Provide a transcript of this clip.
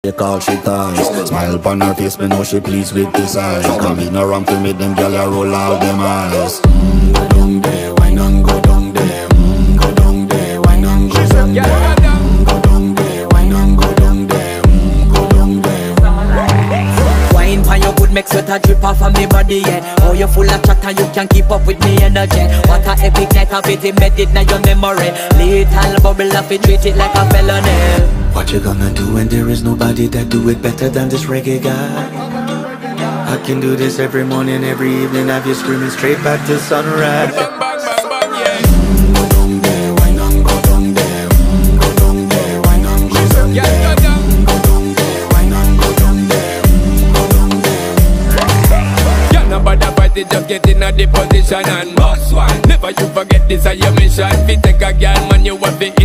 She call she ties. Smile upon her face, me know she pleased with this eyes. Come in around to make them gyal a roll out them eyes. Go down there, wine and go down there. Go down there, wine and go down there. Go down there, wine and go down there. Go down there. Wine pan your good make sweat a drip off of me body, yeah. Oh, you full of chat and you can keep up with me energy. What a epic night of it, embedded in your memory. Little bubble of it, treat it like a felony. What you gonna do when there is nobody that do it better than this reggae guy? I can do this every morning, every evening, have you screaming straight back to sunrise. Bang, bang, bang, bang, yeah. Go down there, wine and go down there. Go down there, wine and go down there. Go down there, wine and go down there. Go down there. Yeah, nobody fight it, just get in a the position and boss one. Never you forget this is your mission. If you take a girl, man, you have to